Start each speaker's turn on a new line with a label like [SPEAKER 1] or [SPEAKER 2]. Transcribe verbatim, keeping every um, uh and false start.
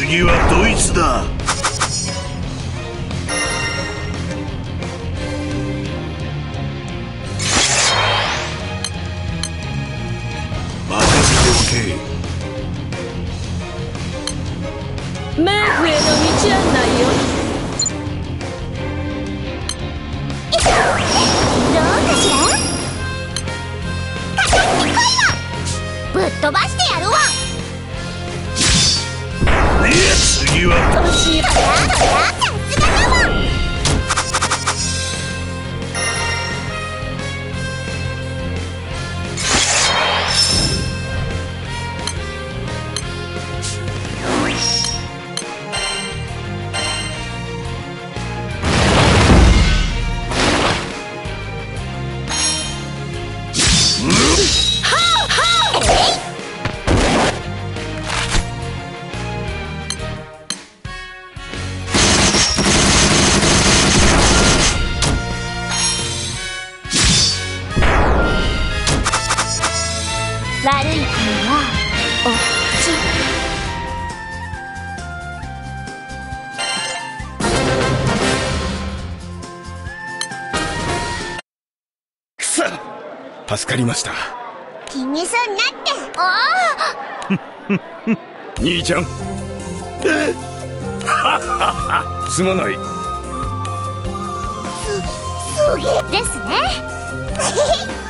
[SPEAKER 1] 次はドイツだ。任せておけ。
[SPEAKER 2] 冥府への道案内よ。
[SPEAKER 3] どうかしら。かかってこいわ。ぶっ飛ばしてやるわ。
[SPEAKER 1] いや次は
[SPEAKER 2] 楽しい。
[SPEAKER 3] ほらほら、さすがだわ。悪い子はお口。
[SPEAKER 4] くそ、助かりました。
[SPEAKER 3] 気にすんなって。ああ。
[SPEAKER 4] 兄ちゃんすまない。
[SPEAKER 3] すげですね。